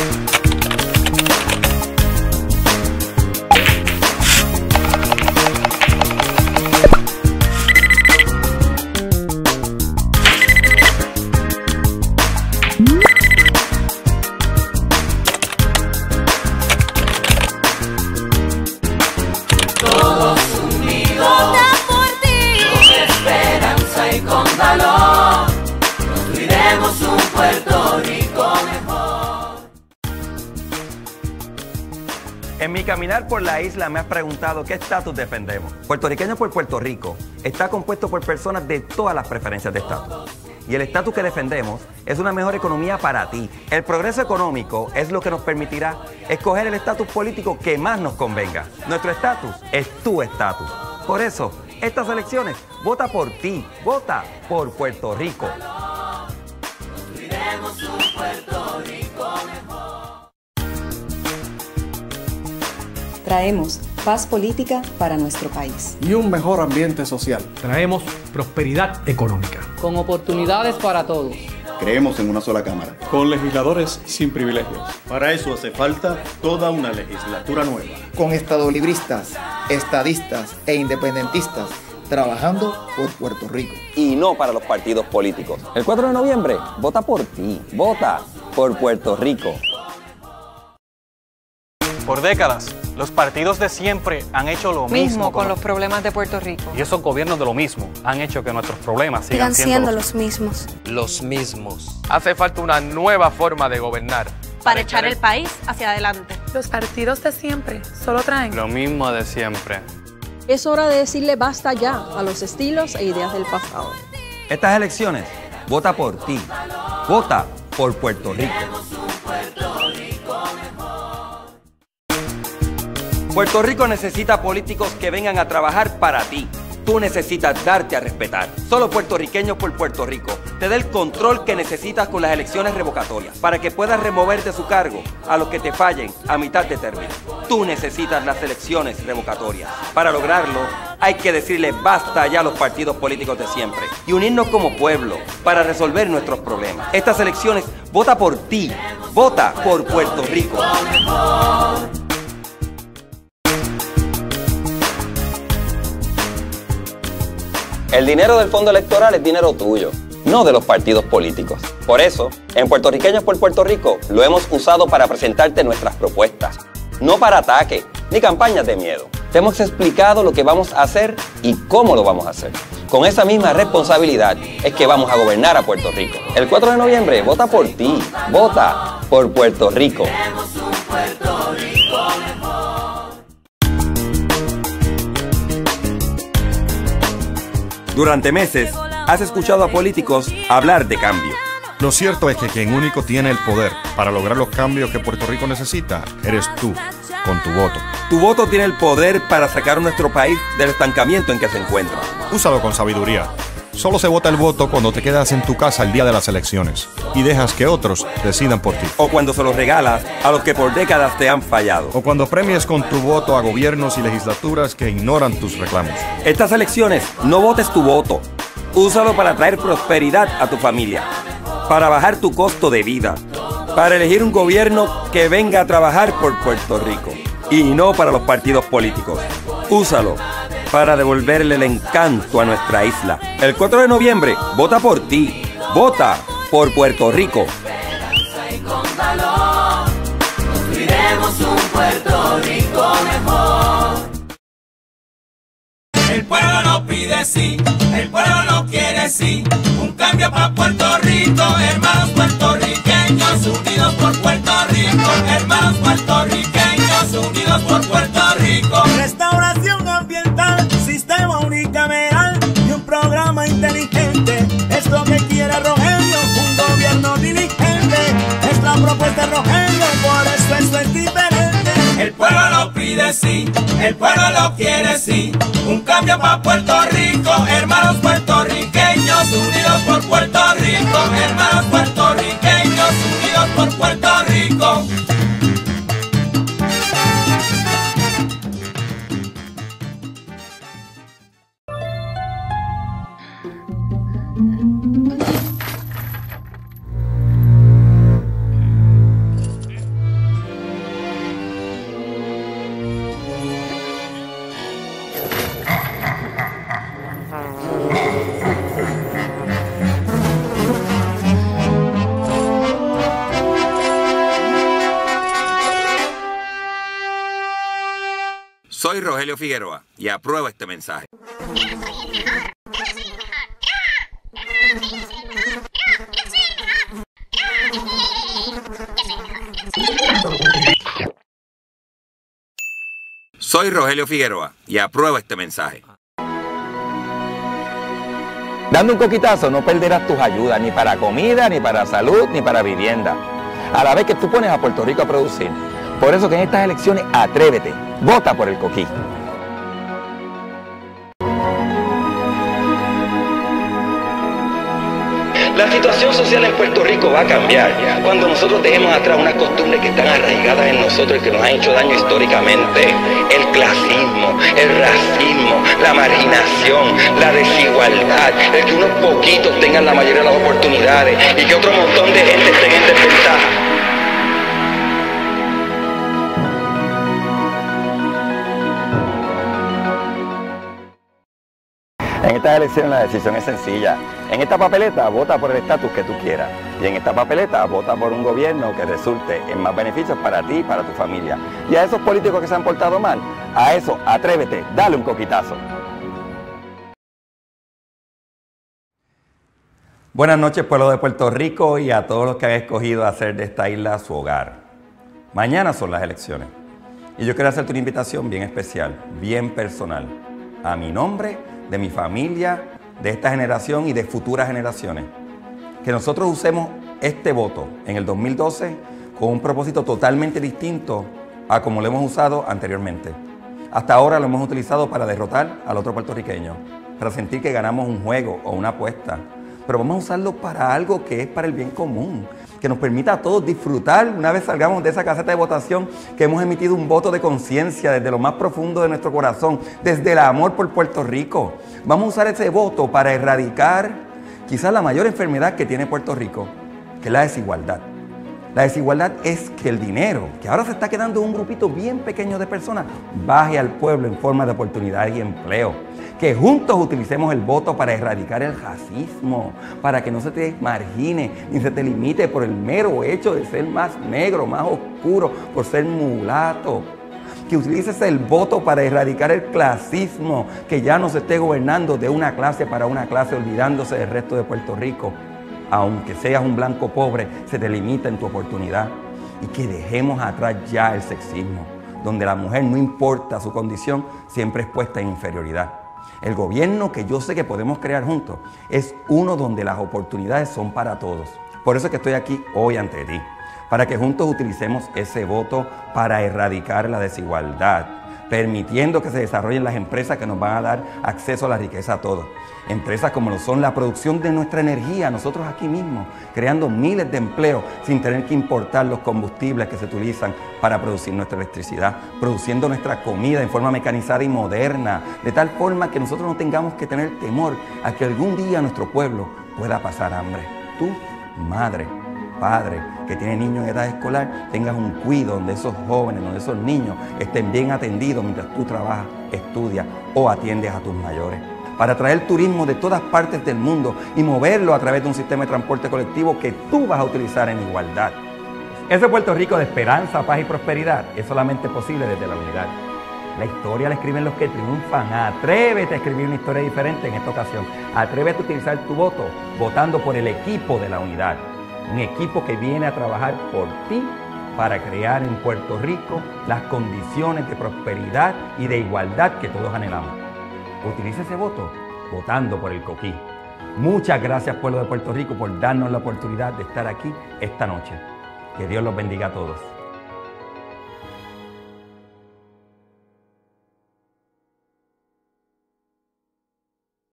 En mi caminar por la isla me has preguntado qué estatus defendemos. Puertorriqueños por Puerto Rico está compuesto por personas de todas las preferencias de estatus. Y el estatus que defendemos es una mejor economía para ti. El progreso económico es lo que nos permitirá escoger el estatus político que más nos convenga. Nuestro estatus es tu estatus. Por eso, estas elecciones, vota por ti, vota por Puerto Rico. Construiremos un Puerto Rico mejor. Traemos paz política para nuestro país. Y un mejor ambiente social. Traemos prosperidad económica. Con oportunidades para todos. Creemos en una sola Cámara. Con legisladores sin privilegios. Para eso hace falta toda una legislatura nueva. Con estadolibristas, estadistas e independentistas, trabajando por Puerto Rico. Y no para los partidos políticos. El 4 de noviembre, vota por ti. Vota por Puerto Rico. Por décadas, los partidos de siempre han hecho lo mismo con los problemas de Puerto Rico. Y esos gobiernos de lo mismo han hecho que nuestros problemas sigan siendo los mismos. Los mismos. Hace falta una nueva forma de gobernar. Para echar el país hacia adelante. Los partidos de siempre solo traen lo mismo de siempre. Es hora de decirle basta ya a los estilos e ideas del pasado. Estas elecciones, vota por ti. Vota por Puerto Rico. Puerto Rico necesita políticos que vengan a trabajar para ti. Tú necesitas darte a respetar. Solo puertorriqueños por Puerto Rico te da el control que necesitas con las elecciones revocatorias para que puedas remover de su cargo a los que te fallen a mitad de término. Tú necesitas las elecciones revocatorias. Para lograrlo, hay que decirle basta ya a los partidos políticos de siempre y unirnos como pueblo para resolver nuestros problemas. Estas elecciones, vota por ti. Vota por Puerto Rico. El dinero del fondo electoral es dinero tuyo, no de los partidos políticos. Por eso, en Puertorriqueños por Puerto Rico lo hemos usado para presentarte nuestras propuestas, no para ataque ni campañas de miedo. Te hemos explicado lo que vamos a hacer y cómo lo vamos a hacer. Con esa misma responsabilidad es que vamos a gobernar a Puerto Rico. El 4 de noviembre, vota por ti, vota por Puerto Rico. Durante meses, has escuchado a políticos hablar de cambio. Lo cierto es que quien único tiene el poder para lograr los cambios que Puerto Rico necesita, eres tú, con tu voto. Tu voto tiene el poder para sacar a nuestro país del estancamiento en que se encuentra. Úsalo con sabiduría. Solo se vota el voto cuando te quedas en tu casa el día de las elecciones y dejas que otros decidan por ti. O cuando se los regalas a los que por décadas te han fallado. O cuando premias con tu voto a gobiernos y legislaturas que ignoran tus reclamos. Estas elecciones, no votes tu voto. Úsalo para traer prosperidad a tu familia, para bajar tu costo de vida, para elegir un gobierno que venga a trabajar por Puerto Rico y no para los partidos políticos. Úsalo para devolverle el encanto a nuestra isla. El 4 de noviembre, vota por ti. Vota por Puerto Rico. Construiremos un Puerto Rico mejor. El pueblo lo pide sí, el pueblo lo quiere sí. Un cambio para Puerto Rico, hermanos puertorriqueños unidos por Puerto Rico. Hermanos puertorriqueños unidos por Puerto Rico. Restauración ambiental, sistema unicameral y un programa inteligente. Es lo que quiere Rogelio, un gobierno diligente. Es la propuesta de Rogelio, por eso esto es diferente. El pueblo lo pide sí, el pueblo lo quiere sí. Un cambio para Puerto Rico, hermanos puertorriqueños unidos por Puerto Rico. Hermanos puertorriqueños unidos por Puerto Rico. Rogelio Figueroa y apruebo este mensaje. Soy Rogelio Figueroa y apruebo este mensaje. Dando un coquitazo no perderás tus ayudas ni para comida, ni para salud, ni para vivienda. A la vez que tú pones a Puerto Rico a producir. Por eso que en estas elecciones atrévete, vota por el coquí. La situación social en Puerto Rico va a cambiar cuando nosotros dejemos atrás unas costumbres que están arraigadas en nosotros y que nos han hecho daño históricamente. El clasismo, el racismo, la marginación, la desigualdad, el que unos poquitos tengan la mayoría de las oportunidades y que otro montón de gente esté en desventaja. En estas elecciones la decisión es sencilla. En esta papeleta vota por el estatus que tú quieras. Y en esta papeleta vota por un gobierno que resulte en más beneficios para ti y para tu familia. Y a esos políticos que se han portado mal, a eso atrévete, dale un coquitazo. Buenas noches, pueblo de Puerto Rico, y a todos los que han escogido hacer de esta isla su hogar. Mañana son las elecciones. Y yo quiero hacerte una invitación bien especial, bien personal, a mi nombre, de mi familia, de esta generación y de futuras generaciones. Que nosotros usemos este voto en el 2012 con un propósito totalmente distinto a como lo hemos usado anteriormente. Hasta ahora lo hemos utilizado para derrotar al otro puertorriqueño, para sentir que ganamos un juego o una apuesta. Pero vamos a usarlo para algo que es para el bien común, que nos permita a todos disfrutar una vez salgamos de esa caseta de votación, que hemos emitido un voto de conciencia desde lo más profundo de nuestro corazón, desde el amor por Puerto Rico. Vamos a usar ese voto para erradicar quizás la mayor enfermedad que tiene Puerto Rico, que es la desigualdad. La desigualdad es que el dinero, que ahora se está quedando en un grupito bien pequeño de personas, baje al pueblo en forma de oportunidad y empleo. Que juntos utilicemos el voto para erradicar el racismo, para que no se te margine ni se te limite por el mero hecho de ser más negro, más oscuro, por ser mulato. Que utilices el voto para erradicar el clasismo, que ya no se esté gobernando de una clase para una clase, olvidándose del resto de Puerto Rico. Aunque seas un blanco pobre, se te limita en tu oportunidad. Y que dejemos atrás ya el sexismo, donde la mujer, no importa su condición, siempre es puesta en inferioridad. El gobierno que yo sé que podemos crear juntos es uno donde las oportunidades son para todos. Por eso es que estoy aquí hoy ante ti, para que juntos utilicemos ese voto para erradicar la desigualdad, permitiendo que se desarrollen las empresas que nos van a dar acceso a la riqueza a todos. Empresas como lo son la producción de nuestra energía, nosotros aquí mismo, creando miles de empleos sin tener que importar los combustibles que se utilizan para producir nuestra electricidad, produciendo nuestra comida en forma mecanizada y moderna, de tal forma que nosotros no tengamos que tener temor a que algún día nuestro pueblo pueda pasar hambre. Tú, madre, padre, que tiene niños en edad escolar, tengas un cuidado donde esos jóvenes, donde esos niños estén bien atendidos mientras tú trabajas, estudias o atiendes a tus mayores. Para traer turismo de todas partes del mundo y moverlo a través de un sistema de transporte colectivo que tú vas a utilizar en igualdad. Ese Puerto Rico de esperanza, paz y prosperidad es solamente posible desde la unidad. La historia la escriben los que triunfan. Atrévete a escribir una historia diferente en esta ocasión. Atrévete a utilizar tu voto votando por el equipo de la unidad. Un equipo que viene a trabajar por ti para crear en Puerto Rico las condiciones de prosperidad y de igualdad que todos anhelamos. Utiliza ese voto votando por el coquí. Muchas gracias, pueblo de Puerto Rico, por darnos la oportunidad de estar aquí esta noche. Que Dios los bendiga a todos.